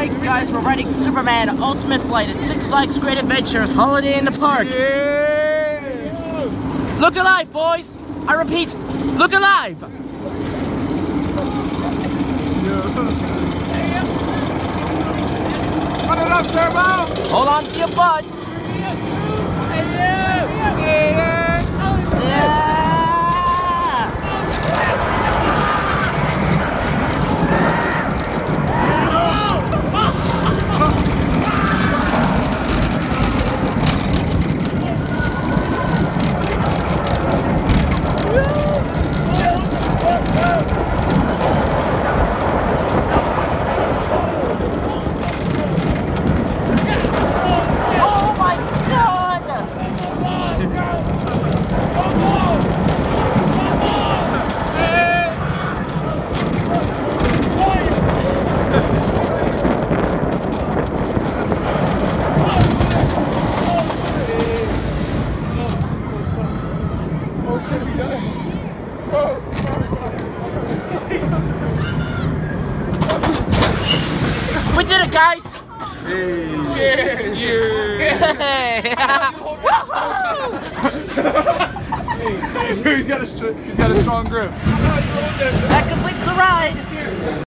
Alright guys, we're riding Superman Ultimate Flight at Six Flags Great Adventures Holiday in the Park. Yeah. Look alive, boys! I repeat, look alive! Put it up, Turbo! Hold on to your butts! We did it, guys! Hey. Yeah! He's got a strong grip. That completes the ride!